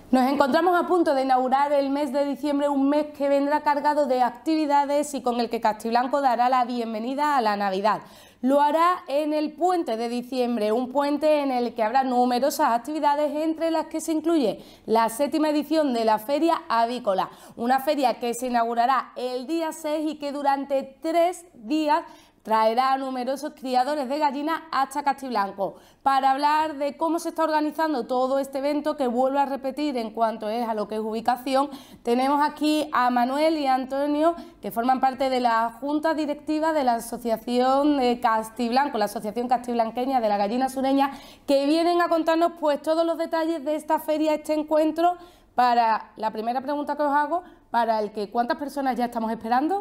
Nos encontramos a punto de inaugurar el mes de diciembre, un mes que vendrá cargado de actividades y con el que Castiblanco dará la bienvenida a la Navidad. Lo hará en el puente de diciembre, un puente en el que habrá numerosas actividades, entre las que se incluye la 7ª edición de la Feria Avícola, una feria que se inaugurará el día 6 y que durante 3 días traerá a numerosos criadores de gallinas hasta Castiblanco. Para hablar de cómo se está organizando todo este evento, que vuelvo a repetir en cuanto es a lo que es ubicación, tenemos aquí a Manuel y a Antonio, que forman parte de la Junta Directiva de la Asociación de Castiblanco, la Asociación Castiblanqueña de la Gallina Sureña, que vienen a contarnos pues todos los detalles de esta feria, este encuentro. Para la primera pregunta que os hago, para el que ¿cuántas personas ya estamos esperando?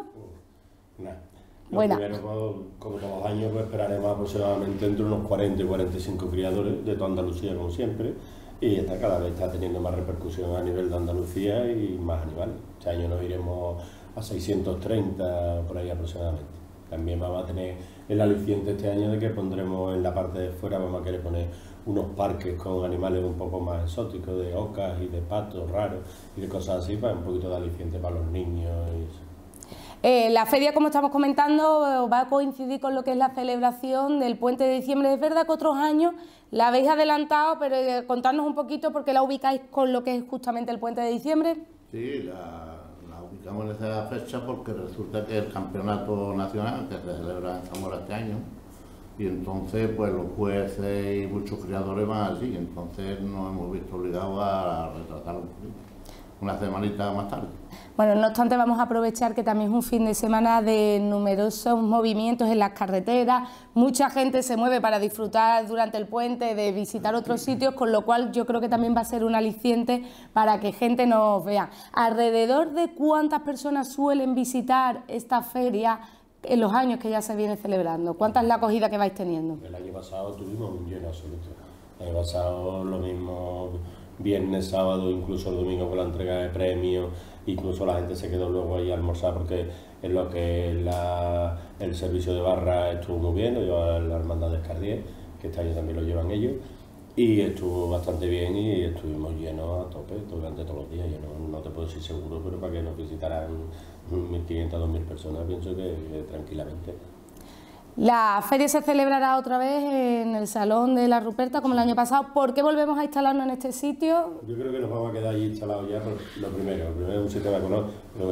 Primero, como todos los años, pues esperaremos aproximadamente entre unos 40 y 45 criadores de toda Andalucía, como siempre, y cada vez está teniendo más repercusión a nivel de Andalucía y más animales. Este año nos iremos a 630 por ahí aproximadamente. También vamos a tener el aliciente este año de que pondremos en la parte de fuera, vamos a querer poner unos parques con animales un poco más exóticos, de ocas y de patos raros y de cosas así, para un poquito de aliciente para los niños y eso. La feria, como estamos comentando, va a coincidir con lo que es la celebración del puente de diciembre. Es verdad que otros años la habéis adelantado, pero contarnos un poquito por qué la ubicáis con lo que es justamente el puente de diciembre. Sí, la ubicamos en esa fecha porque resulta que el campeonato nacional que se celebra en Zamora este año, y entonces pues los jueces y muchos criadores van así, entonces nos hemos visto obligados a retratarlo un poquito, una semanita más tarde. Bueno, no obstante, vamos a aprovechar que también es un fin de semana de numerosos movimientos en las carreteras. Mucha gente se mueve para disfrutar durante el puente, de visitar otros sitios, con lo cual yo creo que también va a ser un aliciente para que gente nos vea. ¿Alrededor de cuántas personas suelen visitar esta feria en los años que ya se viene celebrando? ¿Cuánta es la acogida que vais teniendo? El año pasado tuvimos un lleno absoluto. El año pasado lo mismo, viernes, sábado, incluso el domingo con la entrega de premios. Incluso la gente se quedó luego ahí a almorzar porque en lo que el servicio de barra estuvo muy bien, lo lleva la Hermandad de Escardier, que este año también lo llevan ellos, y estuvo bastante bien y estuvimos llenos a tope durante todos los días. Yo no te puedo decir seguro, pero para que nos visitaran 1.500 a 2.000 personas, pienso que tranquilamente. La feria se celebrará otra vez en el Salón de la Ruperta, como el año pasado. ¿Por qué volvemos a instalarnos en este sitio? Yo creo que nos vamos a quedar allí instalados ya por lo primero. Lo primero es un sistema económico,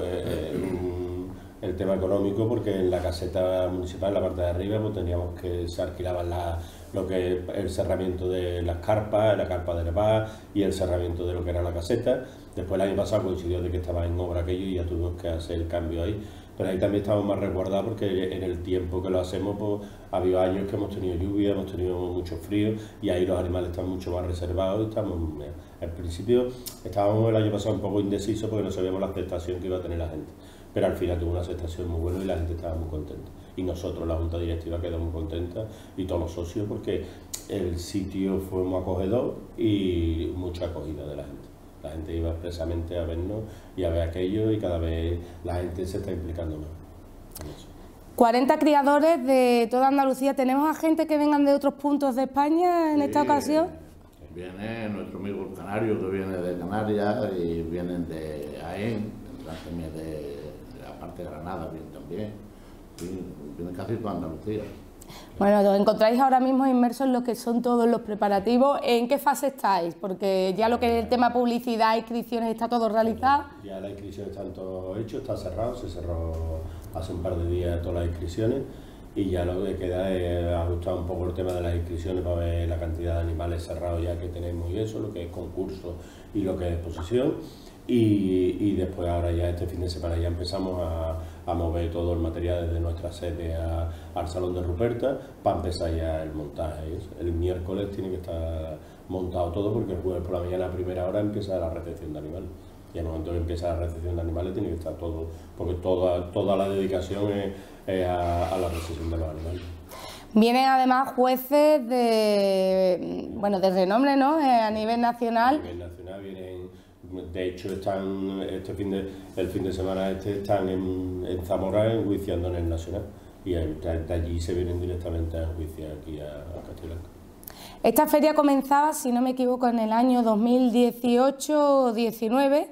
el tema económico, porque en la caseta municipal, en la parte de arriba, pues teníamos que se alquilaban lo que es el cerramiento de las carpas, la carpa de paz y el cerramiento de lo que era la caseta. Después el año pasado coincidió de que estaba en obra aquello y ya tuvimos que hacer el cambio ahí. Pero ahí también estamos más resguardados porque en el tiempo que lo hacemos pues, ha habido años que hemos tenido lluvia, hemos tenido mucho frío y ahí los animales están mucho más reservados. Y estamos, al principio estábamos el año pasado un poco indecisos porque no sabíamos la aceptación que iba a tener la gente. Pero al final tuvo una aceptación muy buena y la gente estaba muy contenta. Y nosotros, la Junta Directiva, quedó muy contenta y todos los socios porque el sitio fue muy acogedor y mucha acogida de la gente. La gente iba expresamente a vernos y a ver aquello y cada vez la gente se está implicando más en eso. 40 criadores de toda Andalucía. ¿Tenemos a gente que vengan de otros puntos de España en esta ocasión? Viene nuestro amigo el canario, que viene de Canarias, y vienen de Jaén, también de la parte de Granada, vienen también. Sí, viene casi toda Andalucía. Bueno, os encontráis ahora mismo inmersos en lo que son todos los preparativos. ¿En qué fase estáis? Porque ya lo que es el tema publicidad, inscripciones, está todo realizado. Ya las inscripciones están todo hecho, está cerrado, se cerró hace un par de días todas las inscripciones y ya lo que queda es ajustar un poco el tema de las inscripciones para ver la cantidad de animales cerrados ya que tenemos y eso, lo que es concurso y lo que es exposición. Y después ahora ya este fin de semana ya empezamos a mover todo el material desde nuestra sede al Salón de Ruperta para empezar ya el montaje. El miércoles tiene que estar montado todo porque el jueves por la mañana a primera hora empieza la recepción de animales. Y al momento que empieza la recepción de animales tiene que estar todo, porque toda la dedicación es a la recepción de los animales. Vienen además jueces de renombre, ¿no? A nivel nacional. A nivel nacional vienen. De hecho, están el fin de semana están en Zamora enjuiciando en el Nacional y de allí se vienen directamente a enjuiciar aquí a Castiblanco. Esta feria comenzaba, si no me equivoco, en el año 2018 o 19.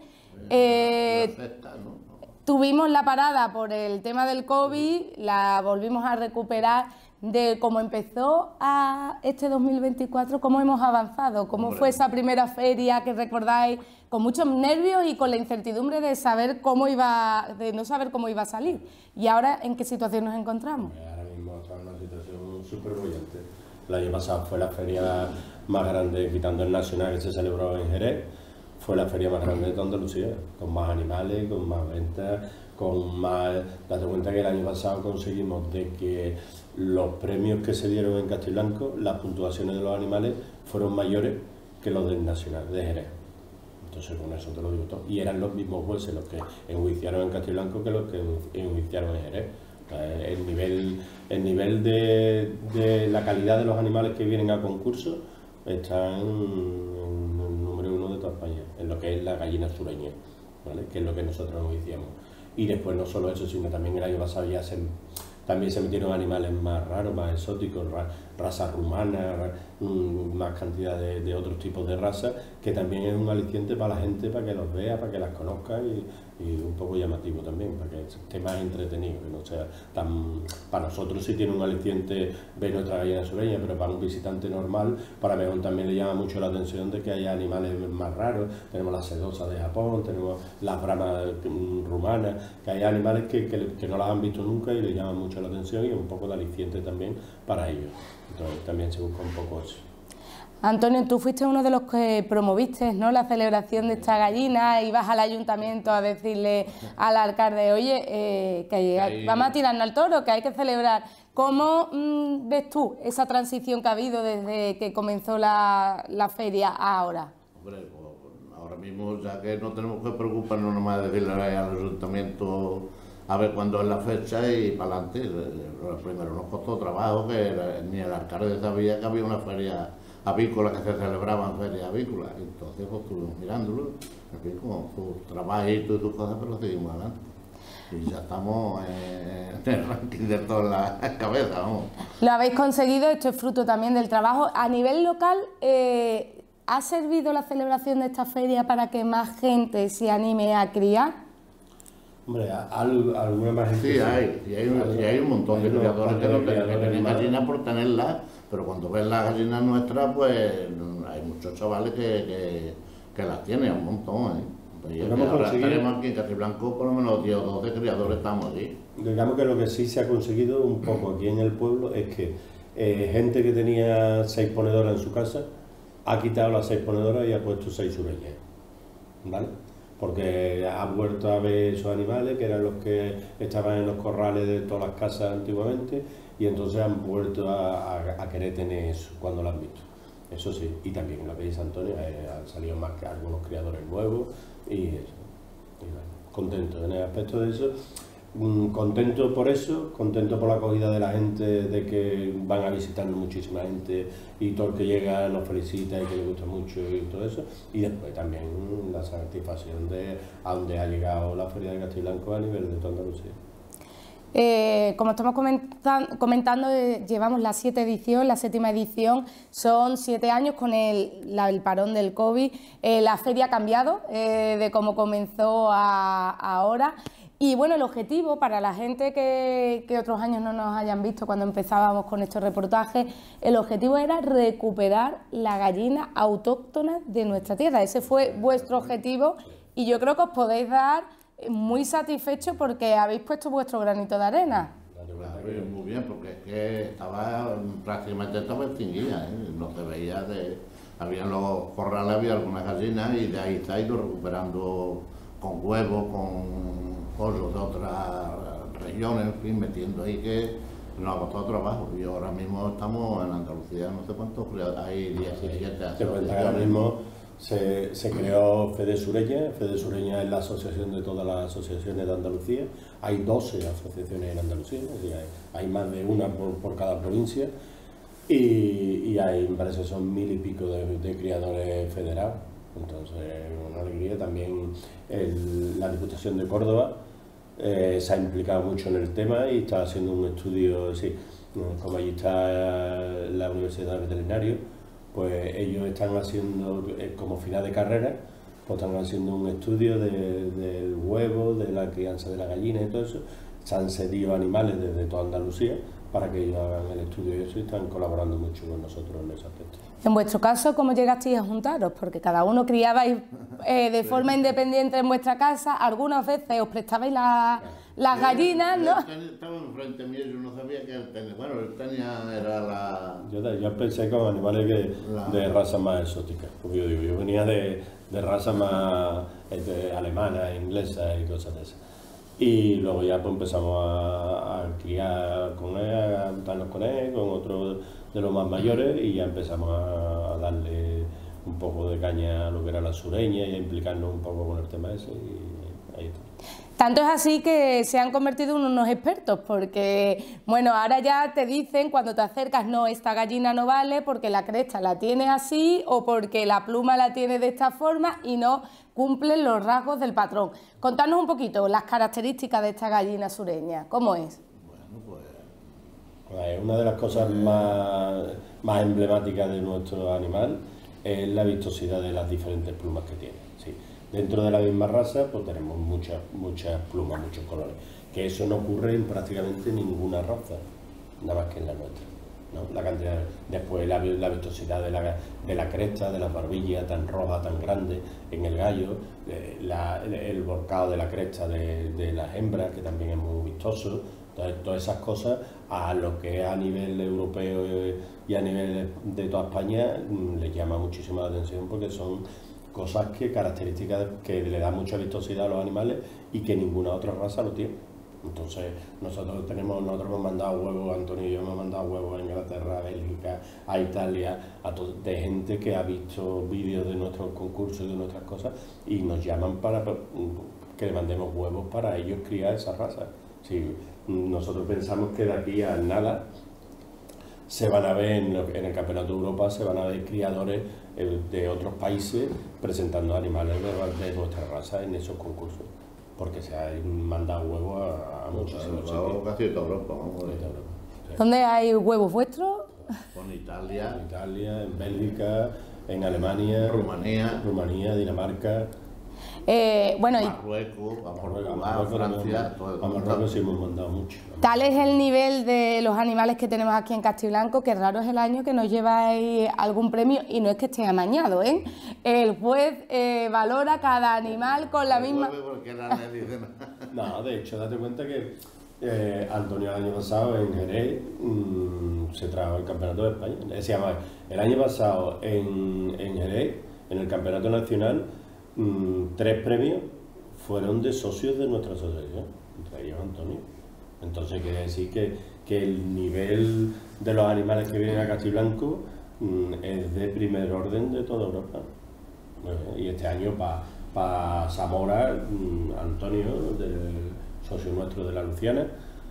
Tuvimos la parada por el tema del COVID, la volvimos a recuperar de cómo empezó a este 2024, cómo hemos avanzado, cómo fue esa primera feria que recordáis, con muchos nervios y con la incertidumbre de saber cómo iba, de no saber cómo iba a salir. Y ahora, ¿en qué situación nos encontramos? Ahora mismo estamos en una situación súper brillante. El año pasado fue la feria más grande, quitando el nacional que se celebró en Jerez, fue la feria más grande de Andalucía, con más animales, con más ventas, con más... Date cuenta que el año pasado conseguimos de que los premios que se dieron en Castiblanco, las puntuaciones de los animales fueron mayores que los del nacional de Jerez. Entonces con eso te lo digo todo. Y eran los mismos jueces los que enjuiciaron en Castiblanco que los que enjuiciaron en Jerez. El nivel de la calidad de los animales que vienen a concurso está en el número 1 de toda España, en lo que es la gallina sureña, ¿vale? Que es lo que nosotros enjuiciamos. Y después no solo eso, sino también el año pasado ya también se metieron animales más raros, más exóticos, razas rumanas, más cantidad de otros tipos de razas, que también es un aliciente para la gente, para que los vea, para que las conozca y un poco llamativo también, para que esté más entretenido, que no sea tan... Para nosotros sí tiene un aliciente ver nuestra gallina sureña, pero para un visitante normal, para mejor también le llama mucho la atención de que haya animales más raros. Tenemos las sedosas de Japón, tenemos las brahmas rumanas, que hay animales que no las han visto nunca y le llaman mucho la atención, y un poco de aliciente también para ellos. Entonces también se busca un poco eso. Antonio, tú fuiste uno de los que promoviste, ¿no?, la celebración de esta gallina, ibas al ayuntamiento a decirle al alcalde, oye, que vamos a tirarnos al toro, que hay que celebrar. ¿Cómo ves tú esa transición que ha habido desde que comenzó la feria a ahora? Hombre, pues ahora mismo ya que no tenemos que preocuparnos nomás de decirle al ayuntamiento a ver cuándo es la fecha y para adelante. Primero nos costó trabajo, que ni el alcalde sabía que había una feria avícola, que se celebraba en feria avícola. Entonces pues estuvimos mirándolo, en fin, con tus trabajitos y tus cosas, pero seguimos adelante. Y ya estamos en el ranking de todas las cabezas, vamos. Lo habéis conseguido, esto es fruto también del trabajo. A nivel local, ¿ha servido la celebración de esta feria para que más gente se anime a criar? Hombre, alguna más gente. Sí, hay un montón de criadores que tienen gallinas por tenerlas, pero cuando ven las gallinas nuestras, pues hay muchos chavales que las tienen, un montón, Y ahora tenemos aquí en Castiblanco por lo menos 10 o 12 criadores estamos allí. Digamos que lo que sí se ha conseguido un poco aquí en el pueblo es que gente que tenía 6 ponedoras en su casa ha quitado las 6 ponedoras y ha puesto 6 sureñas, ¿vale? Porque ha vuelto a ver esos animales que eran los que estaban en los corrales de todas las casas antiguamente, y entonces han vuelto a querer tener eso cuando lo han visto. Eso sí, y también en la Peña Antonio han salido más que algunos criadores nuevos y eso. Y bueno, contento en el aspecto de eso. Contento por eso, contento por la acogida de la gente, de que van a visitarnos muchísima gente y todo el que llega nos felicita y que le gusta mucho y todo eso. Y después también la satisfacción de a dónde ha llegado la Feria de Castiblanco a nivel de toda Andalucía. Como estamos comentando, llevamos la 7ª edición, son 7 años con el parón del COVID. La feria ha cambiado de cómo comenzó a ahora. Y bueno, el objetivo para la gente que otros años no nos hayan visto cuando empezábamos con estos reportajes, el objetivo era recuperar la gallina autóctona de nuestra tierra. Ese fue vuestro objetivo y yo creo que os podéis dar muy satisfechos porque habéis puesto vuestro granito de arena. Claro, muy bien, porque es que prácticamente estaba extinguida, no se veía había los corrales, había algunas gallinas y de ahí se ha ido recuperando con huevos, con pollos de otras regiones, en fin, metiendo ahí que nos ha costado trabajo. Y ahora mismo estamos en Andalucía, no sé cuántos, hay 17 asociaciones. Ahora mismo se creó Fede Sureña. Fede Sureña es la asociación de todas las asociaciones de Andalucía. Hay 12 asociaciones en Andalucía, es decir, hay más de una por cada provincia. Y hay, me parece, son 1000 y pico de criadores federados. Entonces, una alegría. También la Diputación de Córdoba se ha implicado mucho en el tema y está haciendo un estudio. Sí, como allí está la Universidad de Veterinario, pues ellos están haciendo, como final de carrera, pues están haciendo un estudio del huevo, de la crianza de la gallina y todo eso. Se han cedido animales desde toda Andalucía para que ellos hagan el estudio y eso, y están colaborando mucho con nosotros en ese aspecto. En vuestro caso, ¿cómo llegasteis a juntaros? Porque cada uno criabais de forma independiente en vuestra casa, algunas veces os prestabais las gallinas, ¿no? Estaba enfrente mío, yo no sabía que él tenía, bueno, él tenía, era la... Yo empecé con animales de raza más exótica, porque yo venía de raza más alemana, inglesa y cosas de esas. Y luego ya pues empezamos a criar con él, a juntarnos con él, con otros de los más mayores, y ya empezamos a darle un poco de caña a lo que era la sureña y a implicarnos un poco con el tema ese, y ahí está. Tanto es así que se han convertido en unos expertos, porque, bueno, ahora ya te dicen cuando te acercas, no, esta gallina no vale porque la cresta la tiene así o porque la pluma la tiene de esta forma y no cumplen los rasgos del patrón. Contadnos un poquito las características de esta gallina sureña, ¿cómo es? Bueno, pues una de las cosas más emblemáticas de nuestro animal es la vistosidad de las diferentes plumas que tiene. ¿Sí? Dentro de la misma raza pues tenemos muchas plumas, muchos colores, que eso no ocurre en prácticamente ninguna raza, nada más que en la nuestra, ¿no? La cantidad, después la vistosidad de la cresta, de las barbillas tan rojas, tan grandes en el gallo, el volcado de la cresta de las hembras, que también es muy vistoso. Entonces, todas esas cosas, a lo que es a nivel europeo y a nivel de toda España, les llama muchísimo la atención, porque son cosas características que le dan mucha vistosidad a los animales y que ninguna otra raza lo tiene. Entonces nosotros hemos mandado huevos, Antonio y yo hemos mandado huevos a Inglaterra, a Bélgica, a Italia, de gente que ha visto vídeos de nuestros concursos y de nuestras cosas, y nos llaman para que le mandemos huevos para ellos criar esa raza. Sí, nosotros pensamos que de aquí a nada se van a ver en el Campeonato de Europa, se van a ver criadores de otros países presentando animales de nuestra raza en esos concursos, porque se han mandado huevos a muchísimos sitios. Casi toda Europa, vamos a ver. Sí. ¿Dónde hay huevos vuestros? Con Italia, En Italia, en Bélgica, en Alemania, Rumanía, Dinamarca. Bueno, y Marruecos, a A Portugal, Francia, todo a Marruecos sí hemos mandado mucho. tal es el nivel de los animales que tenemos aquí en Castiblanco, que raro es el año que nos lleváis algún premio, y no es que esté amañado, ¿eh? El juez valora cada animal con la misma... Porque nadie dice nada. No, de hecho, date cuenta que Antonio el año pasado en Jerez se trajo el Campeonato de España. Se llama, el año pasado en Jerez, en el Campeonato Nacional, 3 premios fueron de socios de nuestra asociación, entre ellos Antonio. Entonces quiere decir que el nivel de los animales que vienen a Castiblanco es de primer orden de toda Europa. Y este año para Zamora, Antonio, socio nuestro de la Luciana,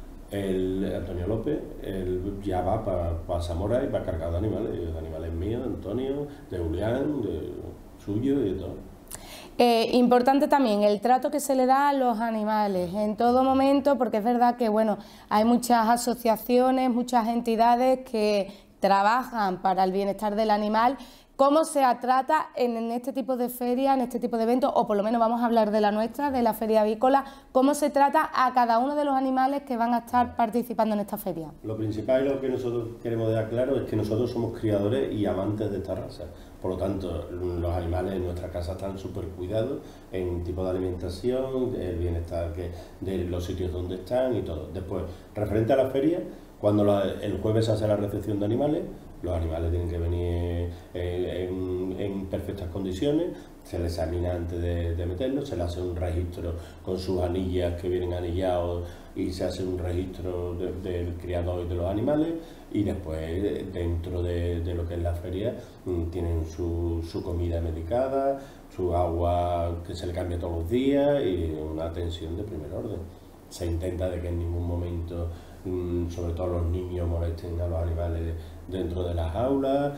Antonio López, él ya va para Zamora y va cargado de animales míos, de Antonio, de Julián, de suyo y de todo. Importante también el trato que se le da a los animales en todo momento, porque es verdad que bueno, hay muchas asociaciones, muchas entidades que trabajan para el bienestar del animal. ¿Cómo se trata en este tipo de ferias, en este tipo de eventos, o por lo menos vamos a hablar de la nuestra, de la feria avícola, cómo se trata a cada uno de los animales que van a estar participando en esta feria? Lo principal y lo que nosotros queremos dejar claro es que nosotros somos criadores y amantes de esta raza. Por lo tanto, los animales en nuestra casa están súper cuidados en tipo de alimentación, el bienestar de los sitios donde están y todo. Después, referente a la feria, cuando el jueves se hace la recepción de animales, los animales tienen que venir en perfectas condiciones, se les examina antes de meterlos, se les hace un registro con sus anillas que vienen anillados y se hace un registro del criador y de los animales, y después dentro de lo que es la feria tienen su comida medicada, su agua que se le cambia todos los días y una atención de primer orden. Se intenta de que en ningún momento, sobre todo los niños, molesten a los animales dentro de las aulas.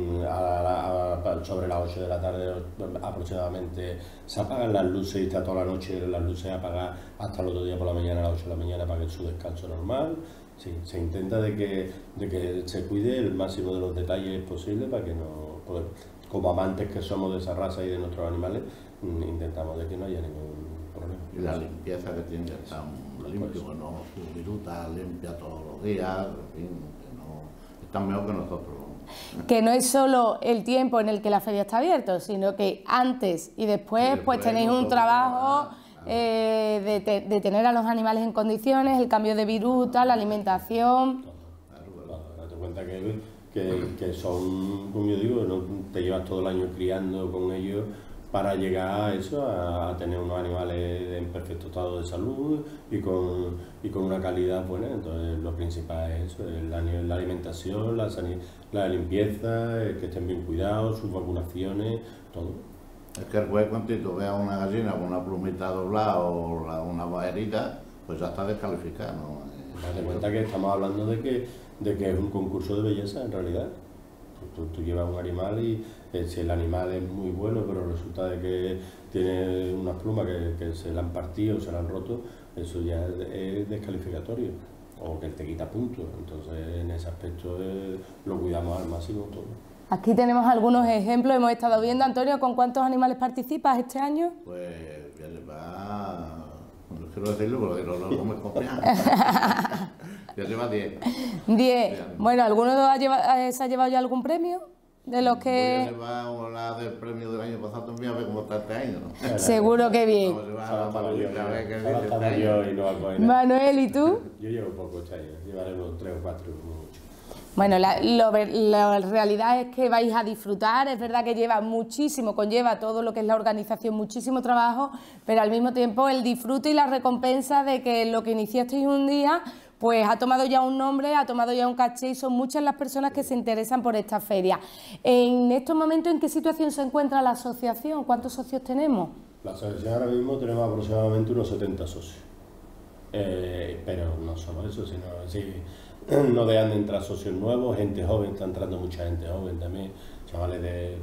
Sobre las 8 de la tarde aproximadamente se apagan las luces y está toda la noche las luces apagadas hasta el otro día por la mañana, a las 8 de la mañana, para que su descanso normal. Sí, se intenta de que se cuide el máximo de los detalles posibles para que no, pues, como amantes que somos de esa raza y de nuestros animales, intentamos de que no haya ningún problema. Y la limpieza que tiene que estar limpio, que no su viruta limpia todos los días, en fin, que no, están mejor que nosotros. Que no es solo el tiempo en el que la feria está abierta, sino que antes y después pues tenéis un trabajo de tener a los animales en condiciones, el cambio de viruta, la alimentación. Date cuenta que son, como yo digo, no te llevas todo el año criando con ellos para llegar a eso, a tener unos animales en perfecto estado de salud y con una calidad buena. Entonces lo principal es eso, la alimentación, la limpieza, que estén bien cuidados, sus vacunaciones, todo. Es que el juez cuantito vea una gallina con una plumita doblada o una bajerita, pues ya está descalificado, ¿no? Date cuenta que estamos hablando de que es un concurso de belleza en realidad. Tú llevas un animal y si el animal es muy bueno, pero resulta de que tiene unas plumas que se le han partido o se le han roto, eso ya es descalificatorio, o que te quita puntos. Entonces en ese aspecto lo cuidamos al máximo todo. Aquí tenemos algunos ejemplos, hemos estado viendo. Antonio, ¿con cuántos animales participas este año? Pues ya lleva, no quiero decirlo porque no me copian. Ya lleva 10. 10. Bueno, ¿alguno se ha llevado ya algún premio? De los que... Voy a llevar la del premio del año pasado también, a ver cómo está este año, ¿no? Seguro que bien. Manuel, ¿y tú? Yo llevo poco este año, llevaremos 3 o 4 como mucho. Bueno, la realidad es que vais a disfrutar. Es verdad que conlleva todo lo que es la organización, muchísimo trabajo, pero al mismo tiempo el disfrute y la recompensa de que lo que iniciasteis un día pues ha tomado ya un nombre, ha tomado ya un caché y son muchas las personas que se interesan por esta feria. En estos momentos, ¿en qué situación se encuentra la asociación? ¿Cuántos socios tenemos? La asociación ahora mismo tenemos aproximadamente unos 70 socios, pero no solo eso, sino sí, no dejan de entrar socios nuevos, gente joven, está entrando mucha gente joven también, chavales de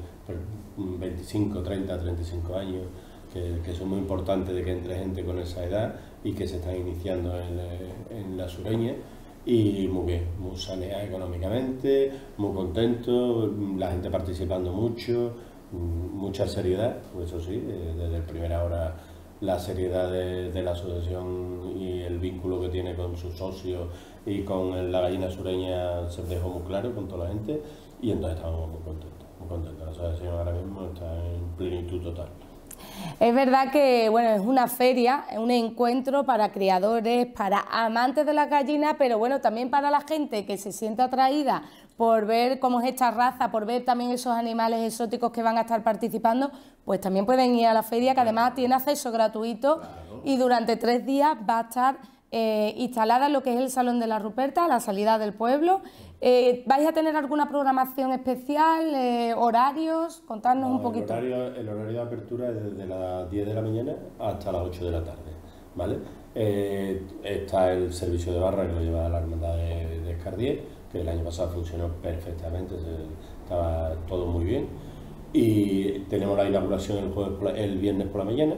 25, 30, 35 años, que son muy importantes de que entre gente con esa edad y que se están iniciando en la sureña, y muy bien, muy saneada económicamente, muy contento, la gente participando mucho, mucha seriedad, pues eso sí, desde la primera hora la seriedad de la asociación y el vínculo que tiene con sus socios y con la gallina sureña se dejó muy claro con toda la gente, y entonces estamos muy contentos, muy contentos. La asociación ahora mismo está en plenitud total. Es verdad que bueno, es una feria, es un encuentro para criadores, para amantes de las gallinas, pero bueno, también para la gente que se siente atraída por ver cómo es esta raza, por ver también esos animales exóticos que van a estar participando, pues también pueden ir a la feria, que además tiene acceso gratuito y durante 3 días va a estar instalada en lo que es el Salón de la Ruperta, a la salida del pueblo. ¿Vais a tener alguna programación especial, horarios? Contadnos un poquito. El horario de apertura es desde las 10 de la mañana hasta las 8 de la tarde, ¿vale? Está el servicio de barra que lo lleva la Hermandad de Escardier, que el año pasado funcionó perfectamente, estaba todo muy bien. Y tenemos la inauguración el viernes por la mañana.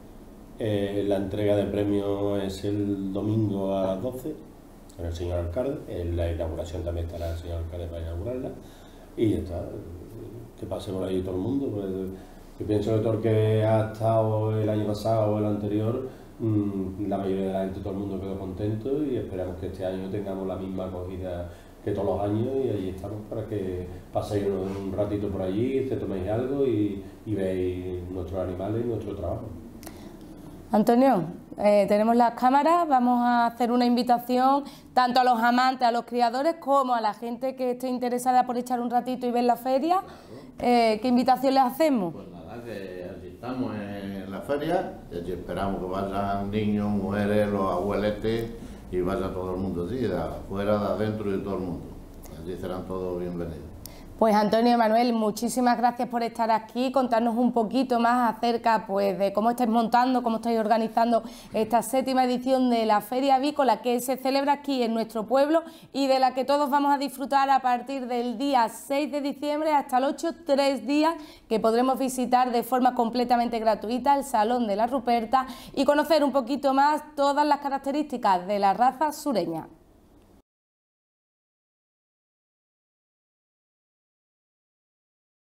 La entrega de premios es el domingo a las 12 con el señor alcalde. En la inauguración también estará el señor alcalde para inaugurarla, y ya está, que pase por ahí todo el mundo. Pues, yo pienso que todo el que ha estado el año pasado o el anterior, la mayoría de la gente, todo el mundo quedó contento, y esperamos que este año tengamos la misma acogida que todos los años, y allí estamos para que paséis un ratito por allí, te toméis algo y veáis nuestros animales y nuestro trabajo. Antonio, tenemos las cámaras, vamos a hacer una invitación tanto a los amantes, a los criadores, como a la gente que esté interesada por echar un ratito y ver la feria. ¿Qué invitación les hacemos? Pues nada, que allí estamos en la feria, y allí esperamos que vayan niños, mujeres, los abueletes, y vaya todo el mundo allí, de afuera, de adentro y de todo el mundo. Allí serán todos bienvenidos. Pues Antonio y Manuel, muchísimas gracias por estar aquí, contarnos un poquito más acerca pues, de cómo estáis montando, cómo estáis organizando esta 7ª edición de la Feria Avícola que se celebra aquí en nuestro pueblo y de la que todos vamos a disfrutar a partir del día 6 de diciembre hasta el 8, 3 días que podremos visitar de forma completamente gratuita el Salón de la Ruperta y conocer un poquito más todas las características de la raza sureña.